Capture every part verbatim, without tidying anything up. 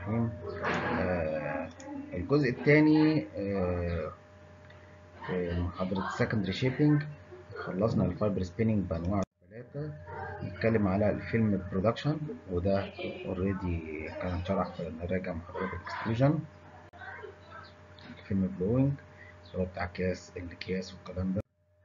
الرحيم. آه الجزء الثاني آه في محاضرة secondary shaping. خلصنا الفايبر سبيننج بأنواع ثلاثة. نتكلم على الفيلم برودكشن، وده اوريدي كان شرح في نراجع محاضرات الاكستروجن. الفيلم بلوينج اللي هو بتاع اكياس الاكياس والكلام ده.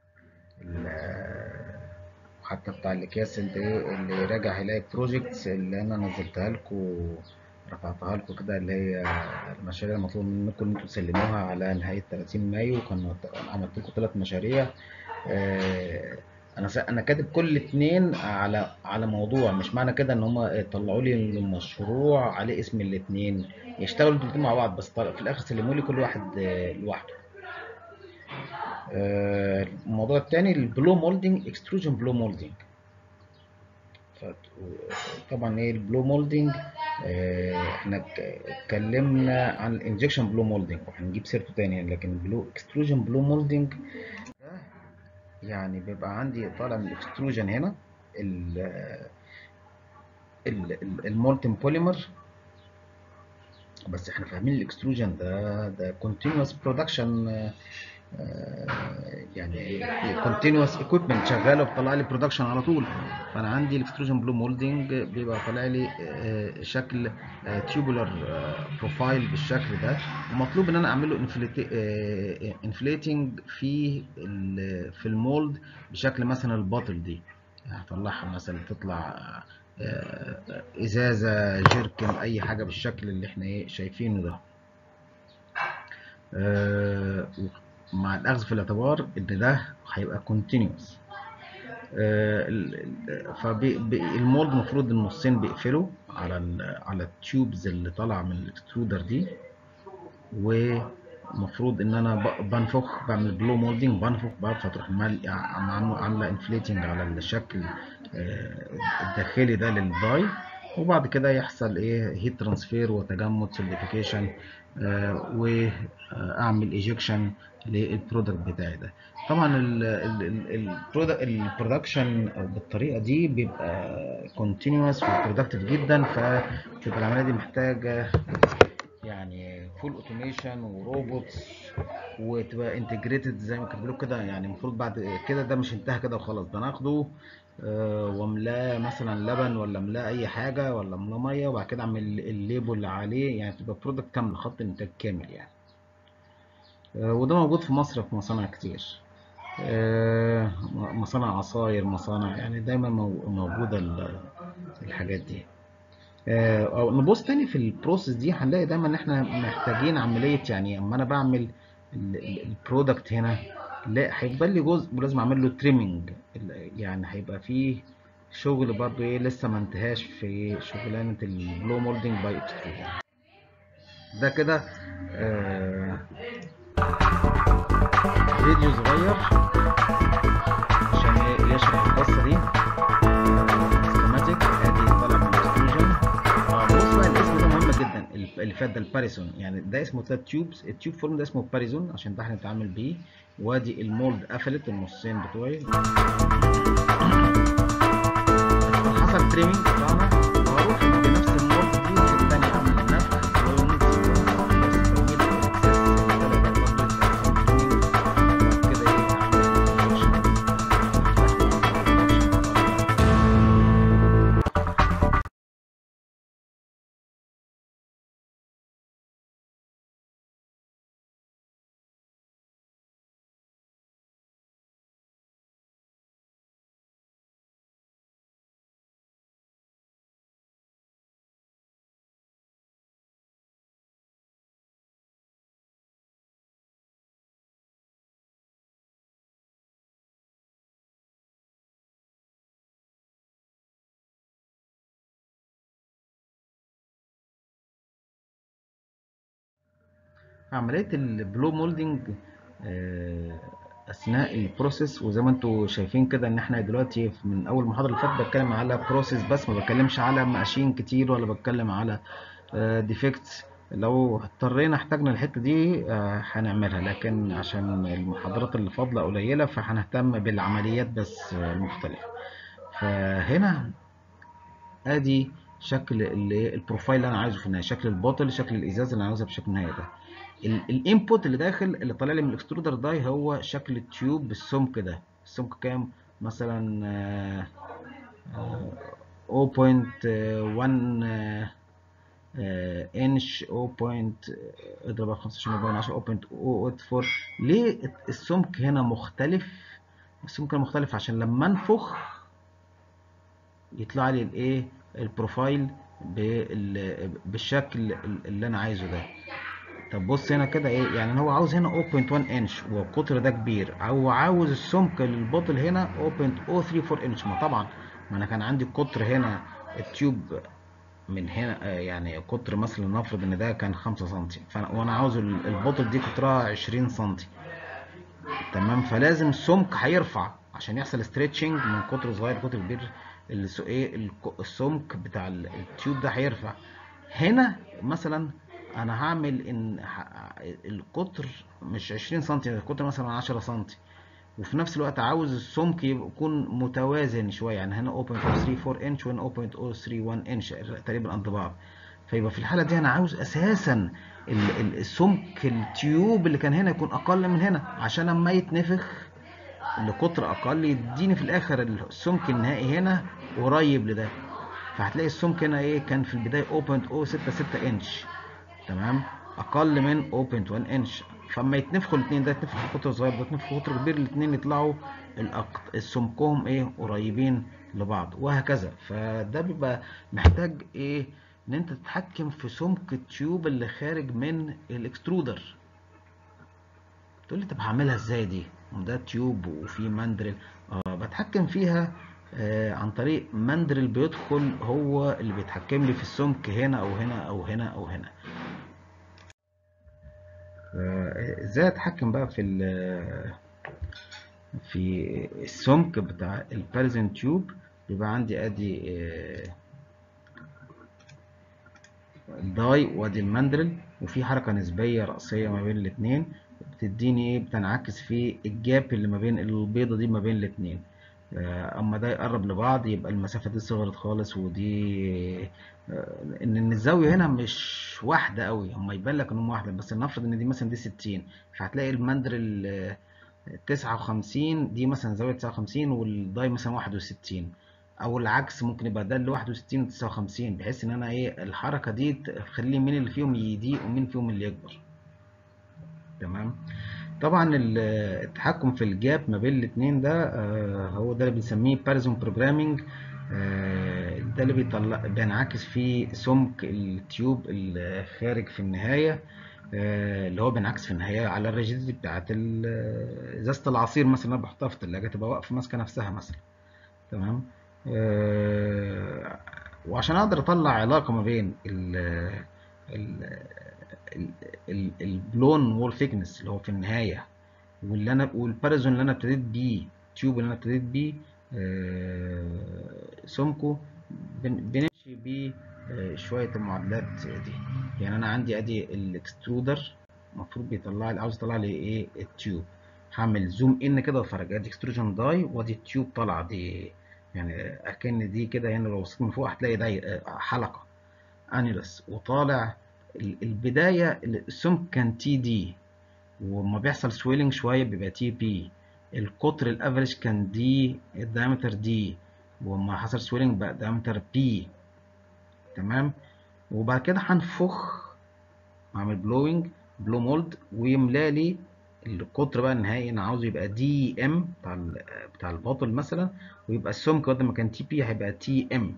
حتى بتاع الاكياس اللي اللي راجع هيلاقي بروجكتس اللي انا نزلتها لكم، رفعتها لكم كده، اللي هي المشاريع المطلوب منكم ان انتوا تسلموها على نهايه ثلاثين مايو. كان عملت لكم ثلاث مشاريع. آه، انا انا كاتب كل اتنين على على موضوع، مش معنى كده ان هم طلعوا لي المشروع عليه اسم الاتنين، يشتغلوا الاتنين مع بعض، بس في الاخر سلموا لي كل واحد آه، لوحده. آه، الموضوع الثاني البلو مولدنج، اكستروجن بلو مولدنج. طبعا ايه البلو مولدنج؟ آه، احنا اتكلمنا عن الانجكشن بلو مولدنج وهنجيب سيرته تاني، لكن بلو اكستروجن بلو مولدنج يعني بيبقى عندي طالع من الاكستروجن هنا المولتن بوليمر. بس احنا فاهمين الاكستروجن ده ده كونتينوس برودكشن، يعني كونتينوس ايكويبمنت شغاله وبتطلع لي برودكشن على طول. فانا عندي الاكستروجن بلو مولدنج بيبقى طالع لي شكل تيوبولار بروفايل بالشكل ده، ومطلوب ان انا اعمل له انفليتنج في في المولد بشكل مثلا الباطل دي. هطلعها مثلا تطلع ازازه، جيركن، اي حاجه بالشكل اللي احنا ايه شايفينه ده. آه مع الاخذ في الاعتبار ان ده هيبقى كونتينيوس. فالمولد المفروض النصين بيقفلوا على ال على التيوبز اللي طالعه من الاكسترودر دي، ومفروض ان انا بنفخ، بعمل بلو مولدنج، بنفخ بقى فتروح عامله انفليتنج على الشكل الداخلي ده للداي، وبعد كده يحصل ايه هيت ترانسفير وتجمد سوليديفيكيشن، آه واعمل ايجكشن للبرودكت بتاعي ده. طبعا البرودكشن بالطريقه دي بيبقى كونتينوس وبرودكتيف جدا، فتبقى العمليه دي محتاجه يعني فول اوتوميشن وروبوتس، وتبقى انتجريتد زي ما كاتبين كده. يعني المفروض بعد كده ده مش انتهى كده وخلاص، ده ناخده آه واملاه مثلا لبن، ولا املاه اي حاجه، ولا املاه ميه، وبعد كده اعمل الليبل اللي عليه، يعني تبقى برودكت كامل، خط انتاج كامل يعني. آه وده موجود في مصر في مصانع كتير، آه مصانع عصاير، مصانع، يعني دايما موجوده الحاجات دي. او نبص تاني في البروسيس دي، هنلاقي دايما ان احنا محتاجين عمليه، يعني اما انا بعمل البرودكت هنا، لا هيفضل لي جزء ولازم اعمل له تريمنج، يعني هيبقى فيه شغل برضو ايه لسه ما انتهاش في شغلانه البلو مولدنج باي اكستروجن. ده كده آه فيديو صغير عشان يشرح القصه دي. سكيماتيك ادي طالع من الاكستروجن. بص بقى الاسم ده مهم جدا، اللي فات ده الباريزون، يعني ده اسمه ثلاث تيوبس، التيوب فورم ده اسمه باريزون عشان ده هنتعامل بيه. وادي المولد قفلت النصين بتوعي، حصل تريمنج بتاعنا، وهروح بنفس المولد دي في الثانيه اعمل النفخ عمليه البلو مولدنج اثناء البروسيس. وزي ما انتم شايفين كده ان احنا دلوقتي من اول محاضره اللي فاتت بتكلم على بروسيس بس، ما بتكلمش على ماشين كتير ولا بتكلم على ديفكتس. لو اضطرينا احتاجنا الحته دي هنعملها، لكن عشان المحاضرات اللي فاضله قليله فهنهتم بالعمليات بس المختلفه. فهنا ادي شكل ال- البروفايل اللي انا عايزه في النهايه، شكل البوتل، شكل الازاز اللي انا عاوزها بشكل النهائي ده. الانبوت اللي داخل اللي طالع لي من الاكسترودر ده هو شكل التيوب بالسمك ده. السمك كام؟ مثلا آه، آه، صفر فاصلة واحد آه، انش صفر. اضرب خمستاشر من عشرة صفر فاصلة صفر صفر أربعة. ليه السمك هنا مختلف؟ السمك هنا مختلف عشان لما انفخ يطلع لي الايه، البروفايل بال- بالشكل اللي انا عايزه ده. طب بص هنا كده ايه، يعني هو عاوز هنا صفر فاصلة واحد انش والقطر ده كبير، او عاوز السمك للبوتل هنا صفر فاصلة صفر ثلاثة أربعة انش. ما طبعا ما انا كان عندي القطر هنا التيوب من هنا آه، يعني قطر مثلا نفرض ان ده كان خمسة سنتي، فانا وانا عاوز ال- البوتل دي قطرها عشرين سنتي. تمام، فلازم السمك هيرفع عشان يحصل ستريتشنج من قطر صغير لقطر كبير. الس- ايه الك- السمك بتاع ال- التيوب ده هيرفع. هنا مثلا انا هعمل ان ه- القطر مش عشرين سنتي، القطر مثلا عشرة سنتي، وفي نفس الوقت عاوز السمك يبقى يكون متوازن شويه، يعني هنا صفر فاصلة صفر ثلاثة أربعة انش وهنا صفر فاصلة صفر ثلاثة واحد انش تقريبا قد بعض. فيبقى في الحاله دي انا عاوز اساسا ال- ال- السمك التيوب اللي كان هنا يكون اقل من هنا، عشان لما يتنفخ لقطر اقل يديني في الاخر السمك النهائي هنا قريب لده. فهتلاقي السمك هنا ايه، كان في البدايه صفر فاصلة صفر ستة ستة انش، تمام، اقل من صفر فاصلة واحد انش. فاما يتنفخوا الاثنين، ده يتنفخ في قطر صغير ده يتنفخ في قطر كبير، الاثنين يطلعوا الأق- السمكهم ايه، قريبين لبعض، وهكذا. فده بيبقى محتاج ايه، ان انت تتحكم في سمك التيوب اللي خارج من الاكسترودر. تقول لي طب هعملها ازاي دي؟ ده تيوب وفي ماندريل. اه بتحكم فيها آه عن طريق ماندريل بيدخل هو اللي بيتحكم لي في السمك هنا او هنا او هنا او هنا. آه، ازاي اتحكم بقى في ال- في السمك بتاع الباريزن تيوب؟ بيبقى عندي ادي آه، الداي وادي الماندريل، وفي حركة نسبية رأسية ما بين الاتنين، بتديني ايه، بتنعكس في الجاب اللي ما بين البيضة دي ما بين الاتنين. آه، اما ده يقرب لبعض يبقى المسافة دي صغرت خالص، ودي آه، ان إن الزاوية هنا مش واحدة قوي، هما يبان لك انهم واحدة، بس نفرض ان دي مثلا دي ستين، فهتلاقي الماندريل آه، تسعة وخمسين، دي مثلا زاوية تسعة وخمسين والداي مثلا واحد وستين، او العكس ممكن يبقى ده اللي واحد وستين و تسعة وخمسين، بحيث ان انا ايه الحركه دي تخلي مين اللي فيهم يضيق ومين فيهم اللي يكبر. تمام. طبعا ال- التحكم في الجاب ما بين الاثنين ده آه، هو ده اللي بنسميه باريزون بروجرامينج. ده اللي بيطلع بينعكس فيه سمك التيوب الخارج في النهايه، آه، اللي هو بينعكس في النهايه على الريجيديتي بتاعت ال- ازازه العصير مثلا، انا بحطها في الثلاجه تبقى واقفه ماسكه نفسها مثلا. تمام. آه، وعشان اقدر اطلع علاقه ما بين ال ال ال البلون وول ثيكنس اللي هو في النهايه، واللي انا والبارازون اللي انا ابتديت بيه، التيوب اللي انا ابتديت بيه آه، سمكه، بن- بنمشي بيه آه، شويه المعادلات دي. يعني انا عندي ادي الاكسترودر المفروض بيطلع لي، عاوز يطلع لي ايه، التيوب. هعمل زوم ان كده واتفرج، ادي اكستروجن داي وادي التيوب طالعه دي، يعني اكن دي كده هنا لو بصيت من فوق هتلاقي ده حلقه انيلس وطالع. ال- البدايه السمك كان تي دي، وما بيحصل سويلنج شويه بيبقى تي بي. القطر الافريج كان دي، الدايمتر دي، وما حصل سويلنج بقى دايمتر بي. تمام. وبعد كده هنفخ، اعمل بلوينج، بلو مولد، ويملى لي القطر بقى النهائي انا عاوزه يبقى دي ام بتاع ال- بتاع الباطل مثلا، ويبقى السمك بدل ما كان تي بي هيبقى تي ام.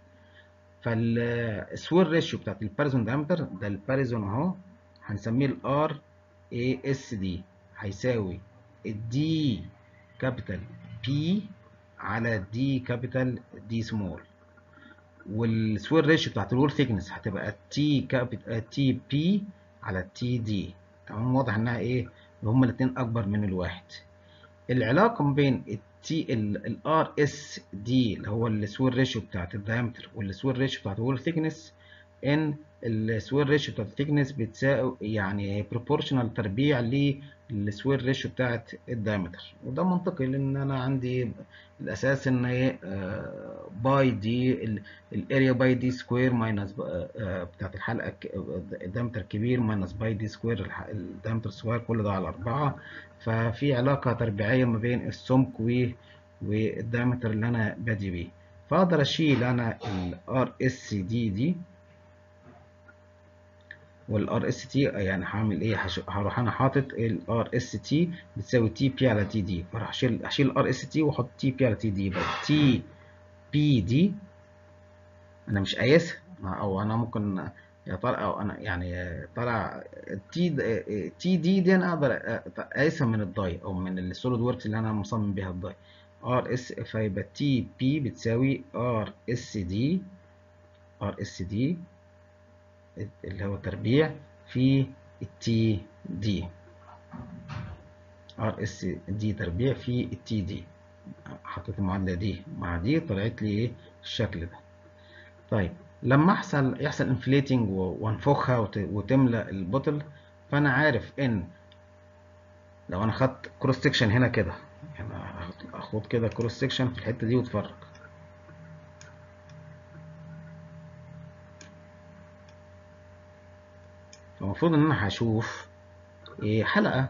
فالسوير ريشيو بتاعت الباريزون دايمتر ده، الباريزون اهو، هنسميه الار اي اس دي، هيساوي الدي كابيتال بي على دي كابيتال دي سمول. والسوير ريشيو بتاعت الوول ثيكنس هتبقى تي كابيتال تي بي على تي دي. تمام، واضح انها ايه، اللي هما الاثنين اكبر من الواحد. العلاقه ما بين التي الار اس دي اللي هو السوير ريشيو بتاعت الدايمتر والسوير ريشيو بتاعت الوول ثيكنس ان السوير ريشيو بتاعت الثيكنس بتساوي يعني بروبورشنال تربيع للسوير ريشيو بتاعت الدايمتر، وده منطقي لان انا عندي الاساس ان ايه باي دي الاريا باي دي سكوير ماينس بتاعت الحلقه الدايمتر كبير ماينس باي دي سكوير الدايمتر صغير، كل ده على أربعة. ففي علاقه تربيعيه ما بين السمك والدايمتر اللي انا بادي بيه. فاقدر اشيل انا الار اس دي دي والار اس تي، يعني هعمل ايه؟ هروح انا حاطط الار اس تي بتساوي تي بي على تي دي، فراح اشيل اشيل الار اس تي واحط تي بي على تي دي، يبقى تي بي دي انا مش قايسها، او انا ممكن يا طالع او انا يعني طالع تي تي دي دي انا اقدر اقيسها من الداي او من السوليد وركس اللي انا مصمم بيها الداي ار اس، فيبقى تي بي بتساوي ار اس دي ار اس دي اللي هو تربيع في التي دي، ار اس دي تربيع في التي دي. حطيت المعادله دي مع دي طلعت لي ايه الشكل ده. طيب لما يحصل يحصل انفليتنج وانفخها وتملى البوتل، فانا عارف ان لو انا خدت كروس سكشن هنا كده، يعني اخد كده كروس سكشن في الحته دي واتفرج، فالمفروض ان انا هشوف ايه حلقه.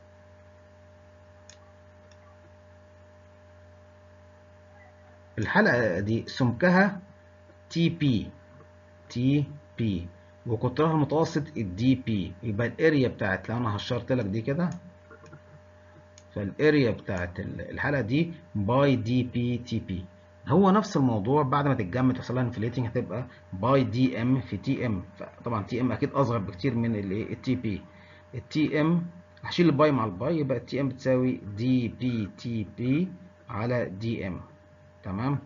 الحلقه دي سمكها تي بي تي بي وقطرها المتوسط الدي بي، يبقى الاريا بتاعت لو انا هشرت لك دي كده، فالاريا بتاعت الحلقه دي باي دي بي تي بي. هو نفس الموضوع بعد ما تتجمد تحصل لها انفليتنج هتبقى باي دي ام في تي ام، فطبعا تي ام اكيد اصغر بكتير من الايه التي بي. التي ام هشيل الباي مع الباي، يبقى التي ام بتساوي دي بي تي بي على دي ام. تمام.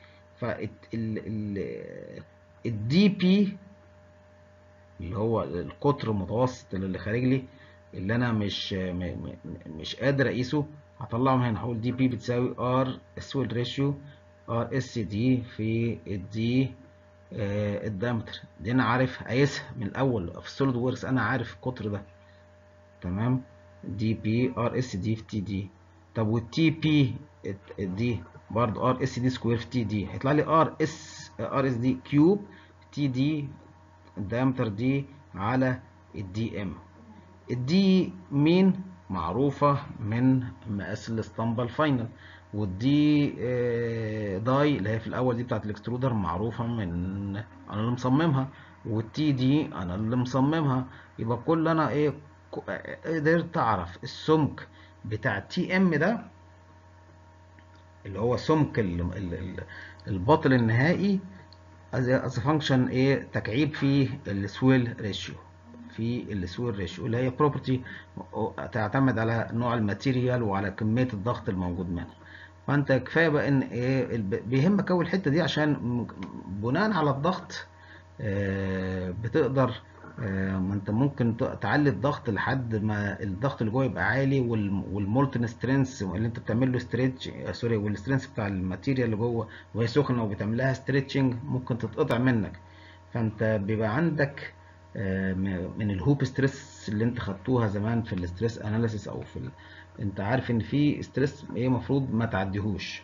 فالدي بي اللي هو القطر المتوسط اللي خارج لي اللي انا مش مش قادر اقيسه، هطلعه من هنا، هقول دي بي بتساوي ار سويل ريشيو ار اس دي في الدي آه الدايمتر. دي انا عارف اقيسها من الاول في السوليد ووركس، انا عارف القطر ده. تمام. دي بي ار اس دي في تي دي. طب والتي بي دي برضه ار اس دي سكوير في تي دي، هيطلع لي ار اس ار اس دي كيوب تي دي الدايمتر دي على الدي ام. الدي مين معروفة من مقاس الاسطمبة الفاينل، والدي داي اللي هي في الاول دي بتاعت الاكسترودر معروفة من انا اللي مصممها، والتي دي انا اللي مصممها. يبقى كل انا ايه قدرت اعرف السمك بتاع تي ام ده اللي هو سمك الباطل النهائي از فانكشن ايه تكعيب في السويل ريشيو في السويل ريشيو اللي هي بروبرتي تعتمد على نوع الماتيريال وعلى كميه الضغط الموجود منه. فانت كفايه بقى ان ايه بيهمك اول الحته دي، عشان بناء على الضغط بتقدر ما انت ممكن تعلي الضغط لحد ما الضغط اللي جوه يبقى عالي، والمولتن سترينث اللي انت بتعمل له ستريتش سوري والسترينث بتاع الماتيريال اللي جوه وهي سخنه وبتعمل لها ستريتشنج ممكن تتقطع منك. فانت بيبقى عندك من الهوب ستريس اللي انت خدتوها زمان في الاستريس اناليسيس او في ال... انت عارف ان في ستريس ايه المفروض ما تعديهوش.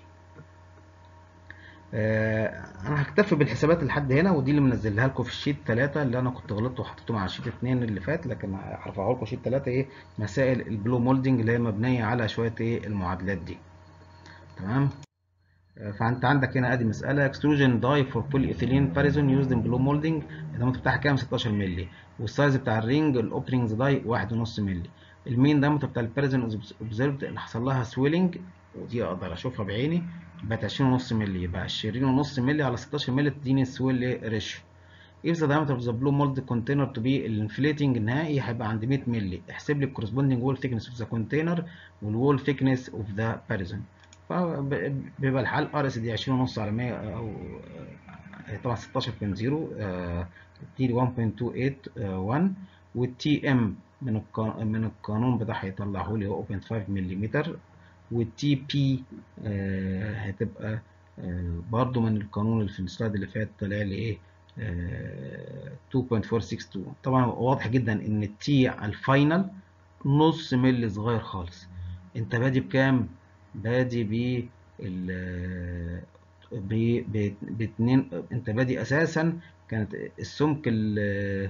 انا هكتفي بالحسابات لحد هنا، ودي اللي منزلها لكم في الشيت ثلاثة اللي انا كنت غلطت وحطيته مع الشيت اتنين اللي فات، لكن هرفعه لكم شيت ثلاثة ايه مسائل البلو مولدنج اللي هي مبنيه على شويه ايه المعادلات دي. تمام. فانت عندك هنا ادي مساله اكستروجن داي فور بولي ايثيلين باريزون يوزد ان بلو مولدنج، الدايمتر بتاعها كام؟ ستاشر مللي، والسايز بتاع الرينج الاوبننجز داي واحد ونص مللي. المين دايمتر بتاع الباريزون اوبزرفد اللي حصل لها سويلنج، ودي اقدر اشوفها بعيني، بقت عشرين ونص مللي، يبقى عشرين ونص مللي على ستاشر مللي تديني السويل ريشيو. if the diameter of the blue mold container to be الانفليتنج النهائي هيبقى عند مية مللي، احسب لي الكورسبوندنج وول thickness of the container والوول thickness of the parison. فبيبقى الحل ار اس دي عشرين ونص على مية او طبعا ستاشر فاصلة صفر تي واحد فاصلة اتنين تمانية واحد، والتي ام من من القانون بتاعها هيطلعه لي هو صفر فاصلة خمسة ملم، والتي بي هتبقى برضو من القانون اللي في السلايد اللي فات طلع لي ايه اتنين نقطة أربعمية وستة وستين. طبعا واضح جدا ان التي على الفاينل نص ملي صغير خالص. انت بادي بكام؟ بادي ب ال ب ب باتنين. انت بادي اساسا كانت السمك ال-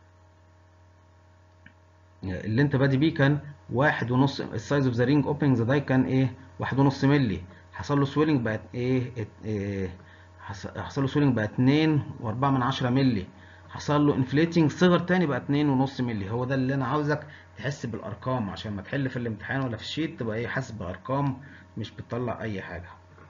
اللي انت بادي بيه كان واحد ونص. السايز اوف ذا رينج اوبننج ذا داي كان ايه؟ واحد ونص ملي. حصل له سويلنج بقت ايه؟ ات- إيه حص- حصل له سويلنج بقى اتنين واربعة من عشرة ملي. حصل له انفليتنج صغر تاني بقى اتنين ونص ملي. هو ده اللي انا عاوزك تحس بالارقام عشان ما تحل في الامتحان ولا في الشيت تبقى ايه؟ حاسس بارقام مش بتطلع اي حاجه.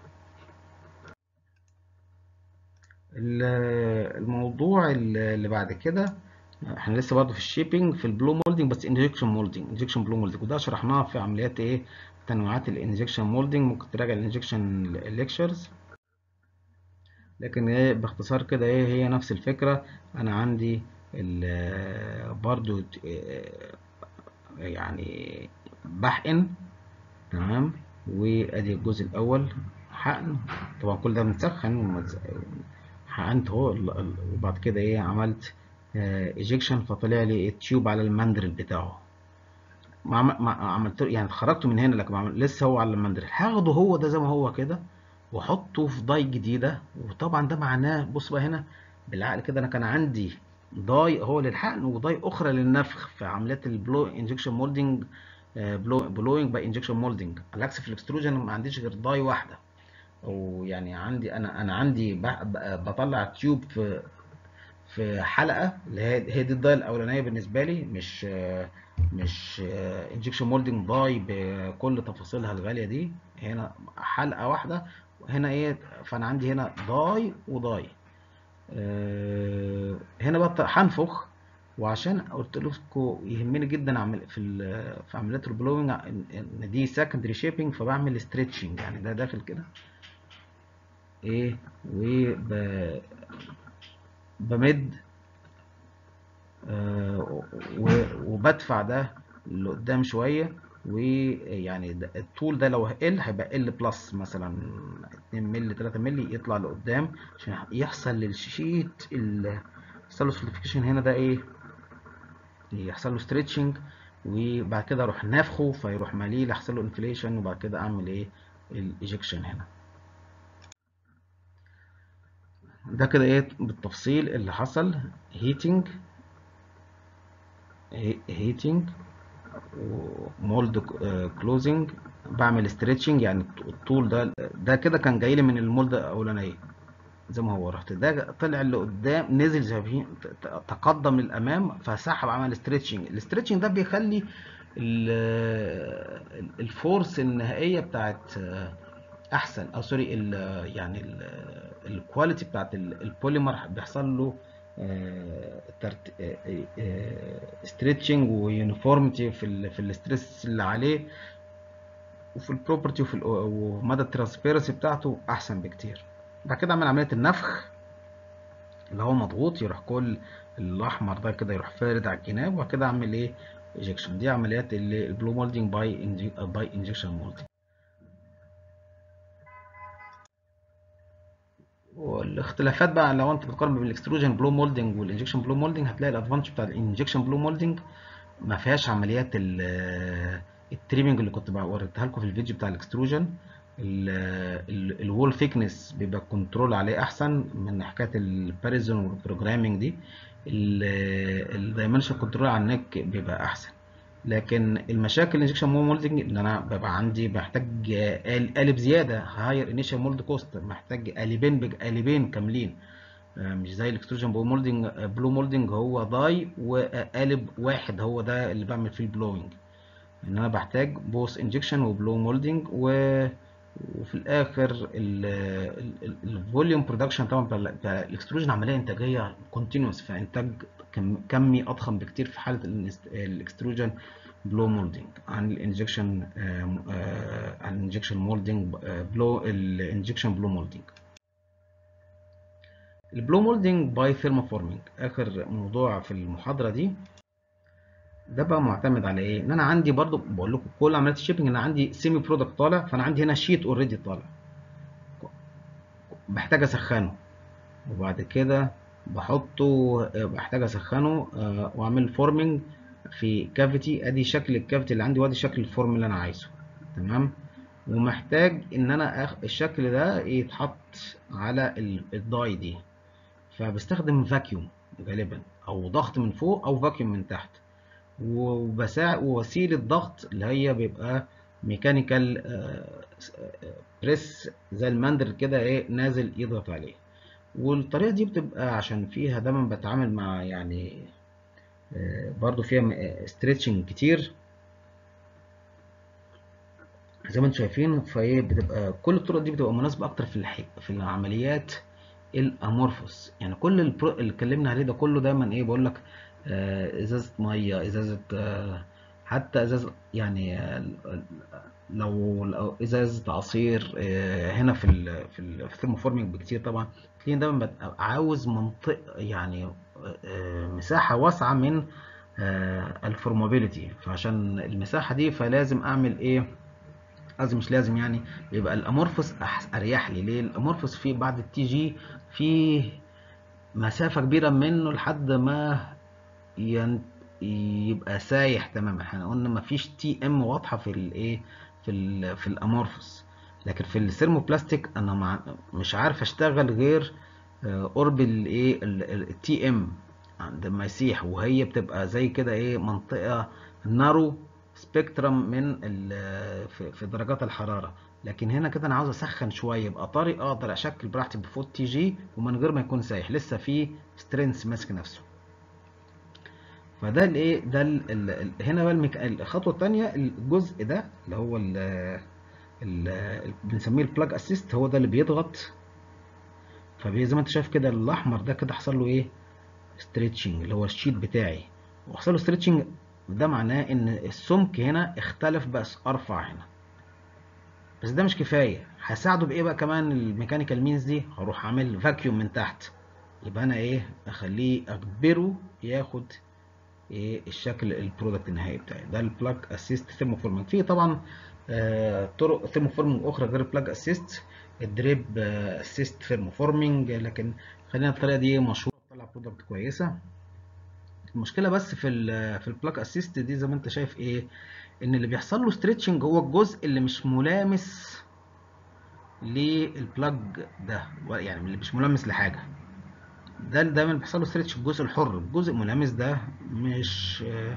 ال- الموضوع اللي بعد كده، احنا لسه برضه في الشيبنج في البلو مولدنج بس انجكشن مولدنج. انجكشن بلو مولدنج وده شرحناها في عمليات ايه؟ تنوعات الانجكشن مولدنج. ممكن تراجع الانجكشن ليكتشرز. لكن ايه باختصار كده ايه هي نفس الفكره. انا عندي ال- برضه اه، يعني بحقن. تمام. وادي الجزء الاول حقن. طبعا كل ده بنسخن ومتز- حقنت اهو ال- ال- وبعد كده ايه عملت ايجيكشن فطلع لي التيوب على المندرل بتاعه. ما عم- ما عملت يعني خرجته من هنا لكن ما عمل- لسه هو على المندرل. هاخده هو ده زي ما هو كده واحطه في داي جديده. وطبعا ده معناه بص بقى هنا بالعقل كده انا كان عندي داي هو للحقن وداي اخرى للنفخ في عمليات البلو انجكشن مولدنج. بلو بلوينج باي انجكشن مولدنج. على العكس في الاكستروجن ما عنديش غير داي واحده. او يعني عندي انا انا عندي ب- ب- بطلع تيوب في في حلقه اللي هي هي دي الداي الاولانيه بالنسبه لي. مش مش انجكشن مولدنج داي بكل تفاصيلها الغاليه دي. هنا حلقه واحده. هنا ايه؟ فانا عندي هنا داي وداي. أه هنا بقى هنفخ. وعشان قلت لكم يهمني جدا اعمل في ال- في عمليات البلوينج ان إن دي سكندري شيبنج فبعمل ستريتشنج يعني ده داخل كده ايه وبمد. آه، و- وبدفع ده لقدام شويه. ويعني ده- الطول ده لو ال هيبقى ال بلس مثلا اتنين مللي تلاتة مللي يطلع لقدام عشان يحصل للشيت ال- يحصل له سوليديفيكيشن هنا ده ايه؟ يحصل له ستريتشنج. وبعد كده اروح نافخه فيروح مليل يحصل له انفليشن. وبعد كده اعمل ايه؟ الايجكشن هنا. ده كده ايه بالتفصيل اللي حصل. هيتنج هيتنج ومولد كلوزنج. بعمل ستريتشنج يعني الطول ده ده كده كان جاي لي من المولد الاولانيه زي ما هو. رحت ده طلع لقدام نزل زي ما تقدم للامام فسحب عمل ستريتشنج. الستريتشنج ده بيخلي ال- الفورس النهائيه بتاعت احسن او سوري ال- يعني الكواليتي بتاعت ال- البوليمر بيحصل له ستريتشنج ويونيفورميتي في ال في الاستريس اللي عليه وفي البروبرتي وفي ال- ومدى الترانسبيرنسي بتاعته احسن بكتير. بعد كده اعمل عمليه النفخ اللي هو مضغوط يروح كل الاحمر ده كده يروح فارد على الجناب. وبعد كده اعمل ايه؟ ايجكشن. دي عمليات اللي البلو مولدنج باي باي انجكشن مولدنج. والاختلافات بقى لو انت بتقارن بين الاكستروجن بلو مولدنج والانجكشن بلو مولدنج هتلاقي الادفانتج بتاع الانجكشن بلو مولدنج ما فيهاش عمليات التريمنج اللي كنت وريتها لكم في الفيديو بتاع الاكستروجن. الوول ثيكنس بيبقى كنترول عليه احسن من حكايه الباريزون والبروجرامينج دي. الدايمنشن كنترول على النك بيبقى احسن. لكن المشاكل الانجكشن مولدنج ان انا ببقى عندي محتاج قال- قالب زياده هاير انيشال مولد كوست. محتاج قالبين بقالبين كاملين. آه، مش زي الاكستروجن بلو مولدنج. آه، بلو مولدنج هو داي وقالب واحد هو ده اللي بعمل فيه البلوينج. ان انا بحتاج بوث انجكشن وبلو مولدنج و وفي الاخر الفوليوم برودكشن طبعا بتاع ال- بتاع الاكستروجن عمليه انتاجيه كونتينوس فانتاج كم- كمي اضخم بكتير في حاله الاكستروجن بلو مولدنج عن الانجكشن عن الانجكشن مولدنج بلو الانجكشن بلو مولدنج. البلو مولدنج باي ثيرموفورمينج اخر موضوع في المحاضره دي. ده بقى معتمد على ايه؟ ان انا عندي برضو بقول لكم كل عمليات الشيبنج انا عندي سيمي برودكت طالع. فانا عندي هنا شيت اوريدي طالع بحتاج اسخنه. وبعد كده بحطه، بحتاج اسخنه آه، واعمل فورمنج في كافيتي. ادي شكل الكافيتي اللي عندي وادي شكل الفورم اللي انا عايزه. تمام. ومحتاج ان انا أخ... الشكل ده يتحط على ال- الداي دي، فبستخدم فاكيوم غالبا، او ضغط من فوق او فاكيوم من تحت. وبساع ووسيلة ضغط اللي هي بيبقى ميكانيكال بريس، زي المندل كده ايه نازل يضغط عليه. والطريقة دي بتبقى عشان فيها دايما بتعامل مع يعني آه، برضو فيها ستريتشنج كتير زي ما انتم شايفين. فهي بتبقى كل الطرق دي بتبقى مناسبة اكتر في الح... في العمليات الامورفوس. يعني كل البرو... اللي اتكلمنا عليه ده كله دايما ايه بقول لك، آه، ازازة مية، ازازة آه، حتى ازازة يعني آه، لو لو ازازة عصير آه، هنا في ال في ال في الثيرموفورمينج بكتير طبعا. تلاقيني دايما ببقى عاوز منطقة يعني آه، مساحة واسعة من الفورمابيلتي. فعشان المساحة دي فلازم اعمل ايه، قصدي مش لازم يعني، بيبقى الامورفوس أحس- اريح لي. ليه؟ الامورفوس فيه بعد التي جي فيه مسافة كبيرة منه لحد ما ين... يبقى سايح تماما. احنا قلنا مفيش تي ام واضحة في الايه، في ال في الامورفوس. لكن في الثيرموبلاستيك انا مع... مش عارف اشتغل غير آه، قرب الايه التي ام عندما يسيح، وهي بتبقى زي كده ايه منطقة نارو سبيكترم من ال- في في درجات الحرارة. لكن هنا كده انا عاوز اسخن شويه، يبقى طري اقدر اشكل براحتي بفوت تي جي ومن غير ما يكون سايح لسه في سترينث ماسك نفسه. فده الايه ده ال ال هنا بقى المك... الخطوه الثانيه، الجزء ده اللي هو ال ال بنسميه البلاج اسيست، هو ده اللي بيضغط. فزي ما انت شايف كده الاحمر ده كده حصل له ايه، ستريتشنج، اللي هو الشيت بتاعي وحصل له ستريتشنج. ده معناه ان السمك هنا اختلف بس ارفع هنا. بس ده مش كفايه، هساعده بايه بقى كمان الميكانيكال مينز دي، هروح اعمل فاكيوم من تحت. يبقى انا ايه اخليه اجبره ياخد ايه الشكل البرودكت النهائي بتاعي. ده البلاج اسيست ثيرموفورمينج. في طبعا آه طرق ثيرموفورمينج اخرى غير البلاج اسيست، الدريب اسيست ثيرموفورمينج، لكن خلينا الطريقه دي مشهوره بتطلع برودكت كويسه. المشكله بس في ال في البلاج اسيست دي زي ما انت شايف ايه، ان اللي بيحصل له ستريتشنج هو الجزء اللي مش ملامس للبلاج ده، يعني اللي مش ملامس لحاجه. ده اللي دايما بيحصل له ستريتش الجزء الحر، الجزء الملامس ده مش آه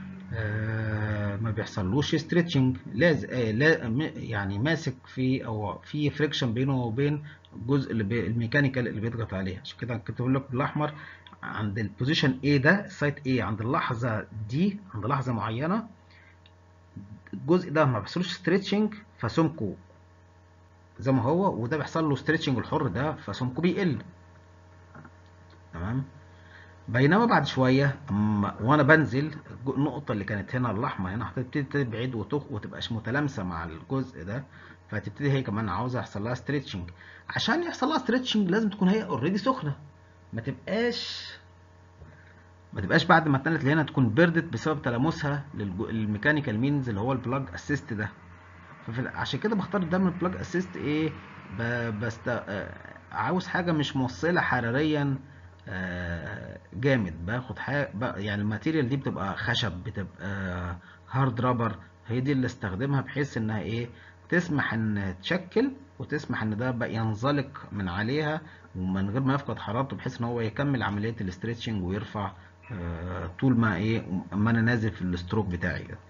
آه ما بيحصلوش ستريتشنج. لازم آه لا يعني ماسك في او في فريكشن بينه وبين الجزء اللي بي الميكانيكال اللي بيضغط عليه. عشان كده كنت بقول لك بالاحمر عند البوزيشن A، ده السايت A عند اللحظه دي، عند لحظه معينه الجزء ده ما بيحصلوش ستريتشنج فسمكه زي ما هو، وده بيحصل له ستريتشنج الحر ده فسمكه بيقل. تمام. بينما بعد شويه اما وانا بنزل النقطه اللي كانت هنا الاحمر هنا هتبتدي تبعد وتخ وتبقاش متلامسه مع الجزء ده، فهتبتدي هي كمان عاوزه يحصل لها ستريتشنج. عشان يحصل لها ستريتشنج لازم تكون هي اوريدي سخنه، ما تبقاش ما تبقاش بعد ما اتنت لهنا تكون بردت بسبب تلامسها للميكانيكال مينز اللي هو البلاج اسيست ده. ففي عشان كده بختار دايما البلاج اسيست ايه، بست آه، عاوز حاجه مش موصله حراريا آه، جامد. باخد حاجه يعني الماتيريال دي بتبقى خشب، بتبقى هارد رابر، هي دي اللي استخدمها بحيث انها ايه تسمح ان تشكل وتسمح ان ده بقى ينزلق من عليها ومن غير ما يفقد حرارته، بحيث ان هو يكمل عمليه الاسترتشنج ويرفع آه، طول ما ايه اما انا نازل في الستروك بتاعي ده.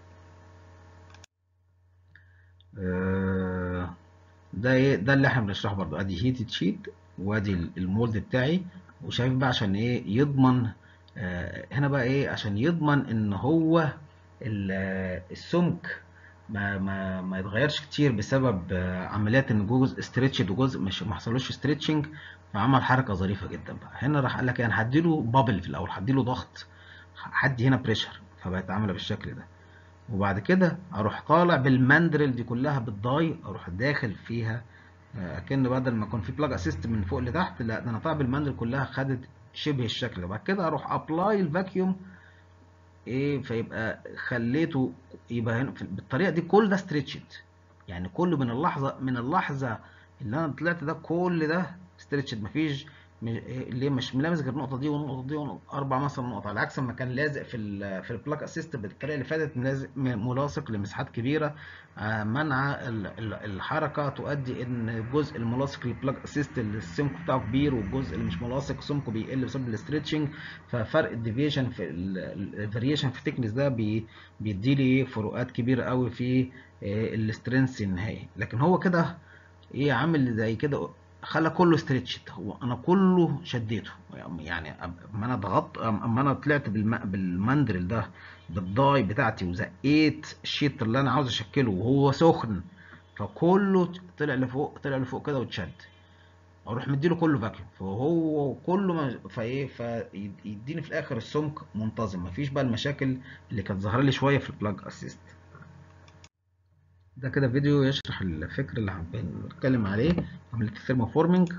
آه، ده ايه ده اللي احنا بنشرحه برضو. ادي هيتد شيت وادي المولد بتاعي، وشايف بقى عشان ايه يضمن آه هنا بقى ايه عشان يضمن ان هو السمك ما ما ما يتغيرش كتير بسبب آه عمليات ان جزء استريتشد وجزء مش ما حصلوش ستريتشنج. فعمل حركه ظريفه جدا بقى هنا، راح قال لك انا هديله بابل في الاول، هديله ضغط، هدي هنا بريشر، فبقت عامله بالشكل ده. وبعد كده اروح طالع بالماندرل دي كلها بالضاي، اروح داخل فيها آه، اكن بدل ما يكون في بلاج اسيست من فوق لتحت، لا ده انا طالع بالماندرل كلها خدت شبه الشكل ده. بعد كده اروح ابلاي الفاكيوم ايه، فيبقى خليته يبقى هنا بالطريقه دي كل ده ستريتشد. يعني كل من اللحظه من اللحظه اللي انا طلعت ده كل ده ستريتشد، مفيش ليه مش ملامس غير النقطه دي والنقطه دي والنقطة اربع مثلا نقط، على عكس ما كان لازق في ال في البلاك اسيست بالطريقه اللي فاتت، لازق ملاصق لمساحات كبيره، آه، منع ال- ال- الحركه تؤدي ان الجزء الملاصق للبلاك اسيست اللي السمك بتاعه كبير، والجزء اللي مش ملاصق سمكه بيقل بسبب الاسترتشنج. ففرق الديفيشن في الفاريشن في التكنس ده بي بيدي لي فروقات كبيره قوي في الاسترنس النهائي. لكن هو كده ايه، عامل زي كده، خلى كله ستريتشت، هو انا كله شديته. يعني اما انا ضغطت، اما انا طلعت بالم... بالمندرل ده بالضاي بتاعتي وزقيت الشيت اللي انا عاوز اشكله وهو سخن، فكله طلع لفوق، طلع لفوق كده واتشد. اروح مديله كله فاكيوم، فهو كله ما... فايه فيديني في الاخر السمك منتظم، مفيش بقى المشاكل اللي كانت ظاهره لي شويه في البلاج اسيست. ده كده فيديو يشرح الفكر اللي هنتكلم عليه، عمليه الثيرموفورمينج.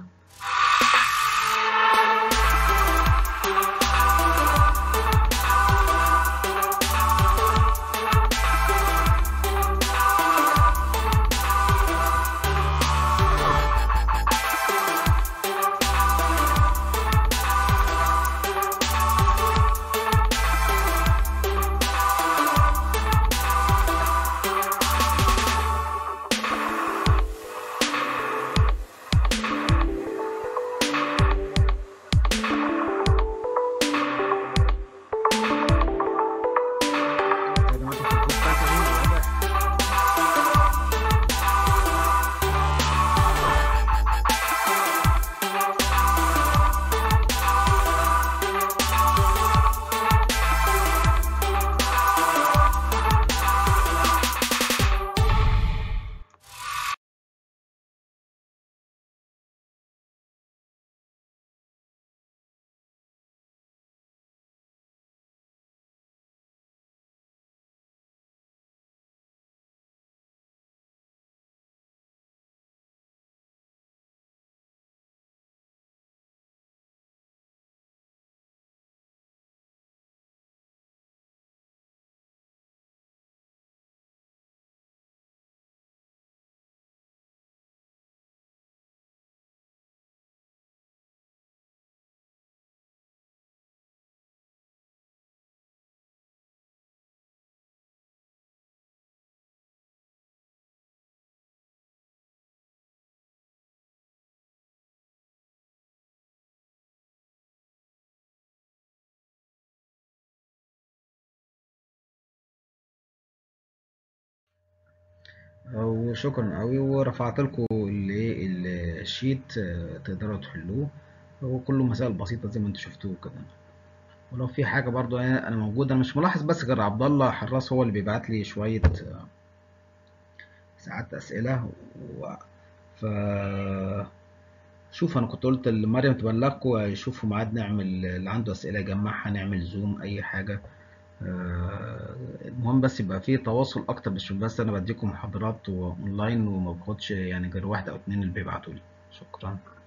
وشكرا قوي، ورفعت لكم الشيت، آه، تقدروا تحلوه. هو كله مسائل بسيطة زي ما انتوا شفتوه كده. ولو في حاجة برضو انا أنا موجود، انا مش ملاحظ بس غير عبد الله حراس هو اللي بيبعت لي شوية آه، ساعات أسئلة و... ف شوف، انا كنت قلت لمريم تبلغكم يشوفوا ميعاد نعمل اللي عنده أسئلة يجمعها، نعمل زوم اي حاجة. آه، المهم بس يبقى فيه تواصل اكتر، مش بس انا بديكم محاضرات اونلاين وما باخدش يعني غير واحد او اتنين اللي بيبعتوا لي. شكرا.